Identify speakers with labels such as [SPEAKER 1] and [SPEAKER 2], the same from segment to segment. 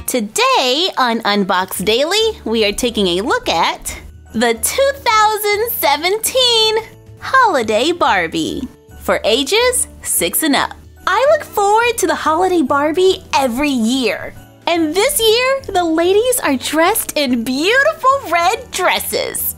[SPEAKER 1] Today on Unbox Daily, we are taking a look at the 2017 Holiday Barbie for ages 6 and up. I look forward to the Holiday Barbie every year. And this year, the ladies are dressed in beautiful red dresses.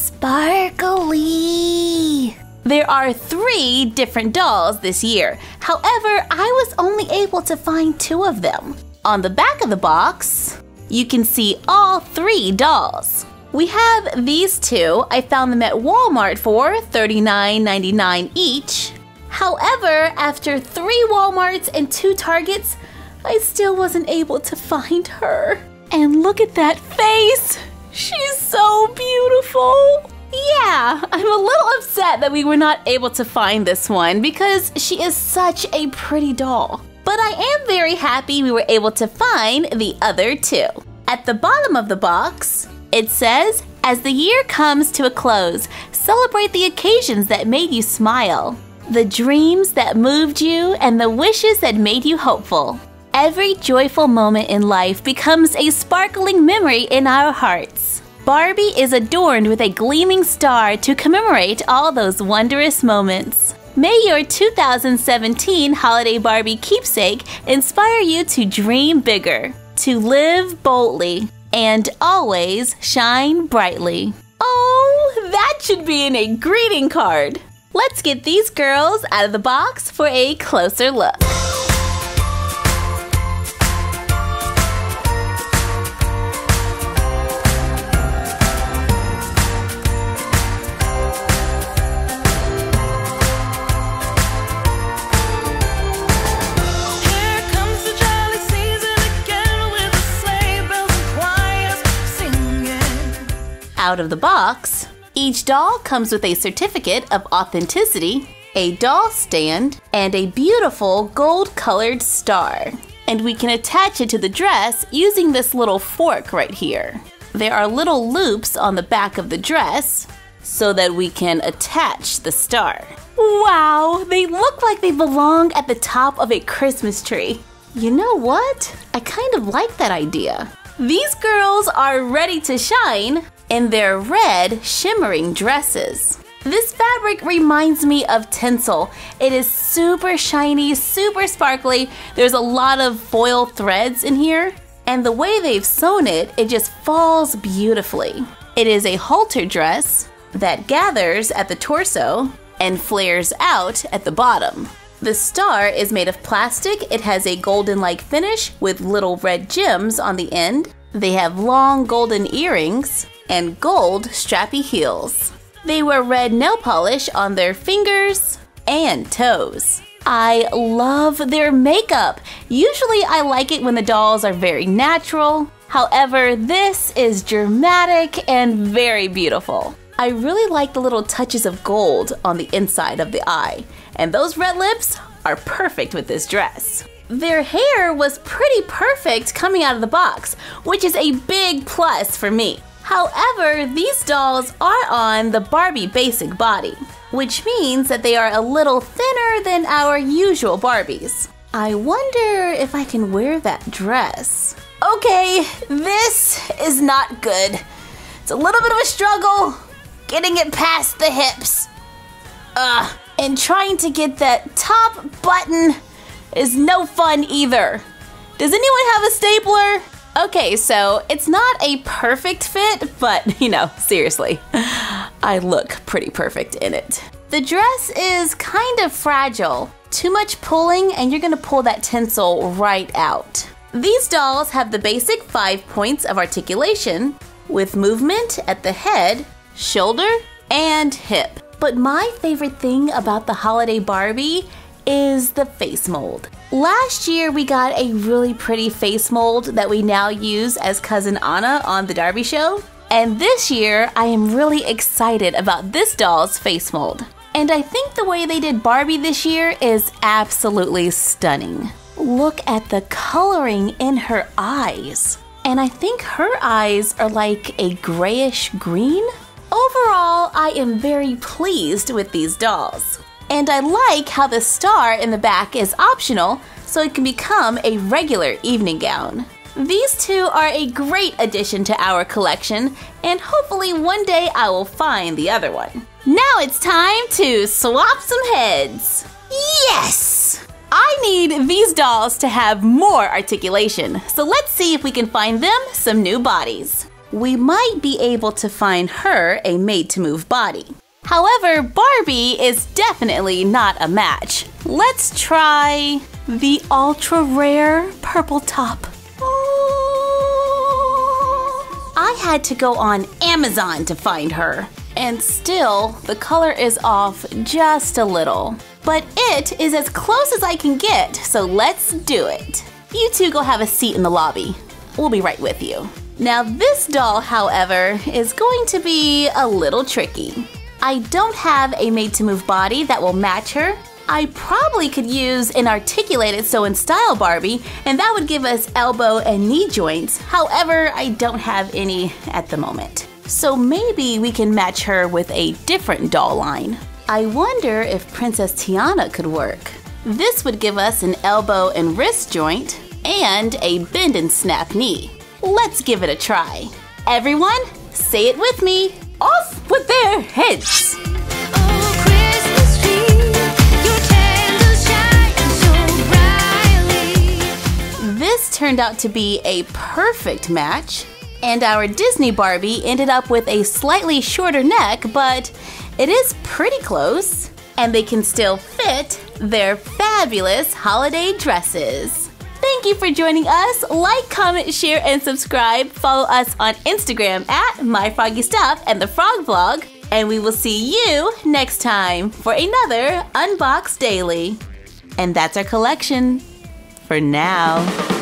[SPEAKER 1] Sparkly! There are 3 different dolls this year. However, I was only able to find 2 of them. On the back of the box, you can see all 3 dolls. We have these 2. I found them at Walmart for $39.99 each. However, after 3 Walmarts and 2 Targets, I still wasn't able to find her. And look at that face! She's so beautiful! Yeah, I'm a little upset that we were not able to find this one because she is such a pretty doll. But I am very happy we were able to find the other 2. At the bottom of the box, it says, "As the year comes to a close, celebrate the occasions that made you smile, the dreams that moved you, and the wishes that made you hopeful. Every joyful moment in life becomes a sparkling memory in our hearts. Barbie is adorned with a gleaming star to commemorate all those wondrous moments. May your 2017 Holiday Barbie keepsake inspire you to dream bigger, to live boldly, and always shine brightly." Oh, that should be in a greeting card. Let's get these girls out of the box for a closer look. Out of the box, each doll comes with a certificate of authenticity, a doll stand, and a beautiful gold-colored star. And we can attach it to the dress using this little fork right here. There are little loops on the back of the dress so that we can attach the star. Wow, they look like they belong at the top of a Christmas tree. You know what? I kind of like that idea. These girls are ready to shine in their red, shimmering dresses. This fabric reminds me of tinsel. It is super shiny, super sparkly. There's a lot of foil threads in here, and the way they've sewn it, it just falls beautifully. It is a halter dress that gathers at the torso and flares out at the bottom. The star is made of plastic. It has a golden-like finish with little red gems on the end. They have long golden earrings and gold strappy heels. They wear red nail polish on their fingers and toes. I love their makeup. Usually I like it when the dolls are very natural. However, this is dramatic and very beautiful. I really like the little touches of gold on the inside of the eye, and those red lips are perfect with this dress. Their hair was pretty perfect coming out of the box, which is a big plus for me. However, these dolls are on the Barbie basic body, which means that they are a little thinner than our usual Barbies. I wonder if I can wear that dress. Okay, this is not good. It's a little bit of a struggle getting it past the hips. And trying to get that top button is no fun either. Does anyone have a stapler? Okay, so it's not a perfect fit, but you know, seriously, I look pretty perfect in it. The dress is kind of fragile. Too much pulling and you're gonna pull that tinsel right out. These dolls have the basic 5 points of articulation with movement at the head, shoulder, and hip. But my favorite thing about the Holiday Barbie is the face mold. Last year we got a really pretty face mold that we now use as Cousin Anna on The Darby Show. And this year I am really excited about this doll's face mold. And I think the way they did Barbie this year is absolutely stunning. Look at the coloring in her eyes. And I think her eyes are like a grayish green. Overall, I am very pleased with these dolls. And I like how the star in the back is optional, so it can become a regular evening gown. These two are a great addition to our collection, and hopefully one day I will find the other one. Now it's time to swap some heads. Yes! I need these dolls to have more articulation, so let's see if we can find them some new bodies. We might be able to find her a made-to-move body. However, Barbie is definitely not a match. Let's try the ultra-rare purple top. I had to go on Amazon to find her, and still the color is off just a little. But it is as close as I can get, so let's do it. You two go have a seat in the lobby. We'll be right with you. Now this doll, however, is going to be a little tricky. I don't have a made-to-move body that will match her. I probably could use an articulated Sew in Style Barbie, and that would give us elbow and knee joints. However, I don't have any at the moment. So maybe we can match her with a different doll line. I wonder if Princess Tiana could work. This would give us an elbow and wrist joint and a bend and snap knee. Let's give it a try. Everyone, say it with me. Off with their heads! This turned out to be a perfect match, and our Disney Barbie ended up with a slightly shorter neck, but it is pretty close, and they can still fit their fabulous holiday dresses. Thank you for joining us. Like, comment, share, and subscribe. Follow us on Instagram at MyFroggyStuff and The Frog Vlog, and we will see you next time for another Unbox Daily. And that's our collection for now.